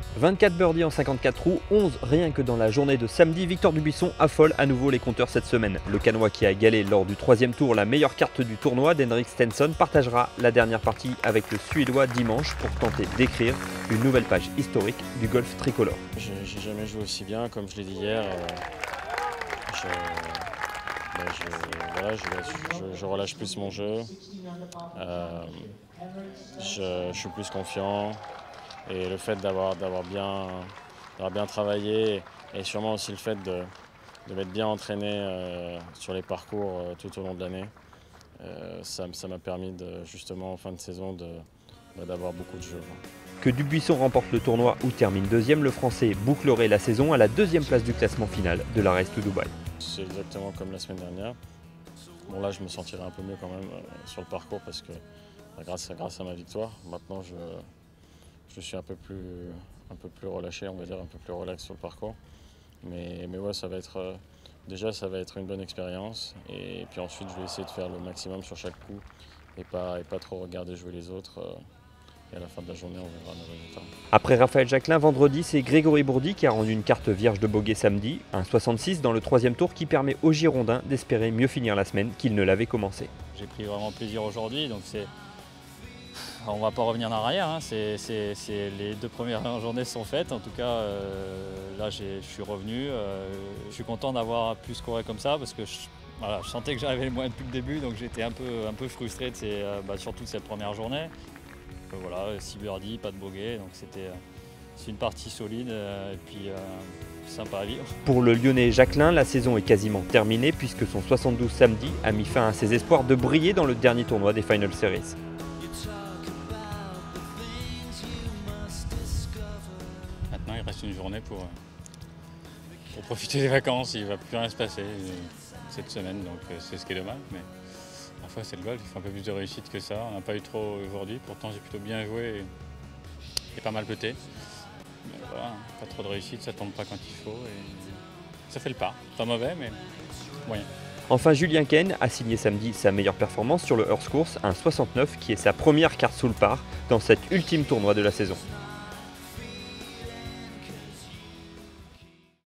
24 birdies en 54 trous, 11 rien que dans la journée de samedi. Victor Dubuisson affole à nouveau les compteurs cette semaine. Le Canois qui a égalé lors du troisième tour la meilleure carte du tournoi d'Henrik Stenson partagera la dernière partie avec le Suédois dimanche pour tenter d'écrire une nouvelle page historique du golf tricolore. J'ai jamais joué aussi bien, comme je l'ai dit hier. Je relâche plus mon jeu. Je suis plus confiant. Et le fait d'avoir bien travaillé et sûrement aussi le fait de m'être bien entraîné sur les parcours tout au long de l'année, ça m'a permis justement en fin de saison d'avoir beaucoup de jeux. Que Dubuisson remporte le tournoi ou termine deuxième, le Français bouclerait la saison à la deuxième place du classement final de la Race to Dubai. C'est exactement comme la semaine dernière. Bon là je me sentirai un peu mieux quand même sur le parcours parce que grâce à ma victoire, maintenant je suis un peu plus relâché, on va dire, un peu plus relax sur le parcours. Mais ouais, ça va être une bonne expérience. Et puis ensuite, je vais essayer de faire le maximum sur chaque coup et pas trop regarder jouer les autres. Et à la fin de la journée, on verra nos résultats. Après Raphaël Jacquelin, vendredi, c'est Grégory Bourdi qui a rendu une carte vierge de bogey samedi, un 66 dans le troisième tour qui permet aux Girondins d'espérer mieux finir la semaine qu'il ne l'avait commencé. J'ai pris vraiment plaisir aujourd'hui, donc on ne va pas revenir en arrière, hein. Les deux premières journées sont faites. En tout cas, là, je suis revenu. Je suis content d'avoir pu scorer comme ça parce que je sentais que j'arrivais moins depuis le début, donc j'étais un peu frustré surtout de cette première journée. Voilà, 6 birdies, pas de bogey, donc c'est une partie solide et puis sympa à vivre. Pour le Lyonnais Jacquelin, la saison est quasiment terminée puisque son 72 samedi a mis fin à ses espoirs de briller dans le dernier tournoi des Final Series. Maintenant, il reste une journée pour profiter des vacances. Il ne va plus rien se passer cette semaine, donc c'est ce qui est dommage. Mais parfois, c'est le golf, il faut un peu plus de réussite que ça. On n'a pas eu trop aujourd'hui. Pourtant, j'ai plutôt bien joué et pas mal pété. Mais voilà, pas trop de réussite, ça ne tombe pas quand il faut. Et ça fait le pas. Pas mauvais, mais moyen. Enfin, Julien Ken a signé samedi sa meilleure performance sur le Earth Course, un 69 qui est sa première carte sous le par dans cet ultime tournoi de la saison.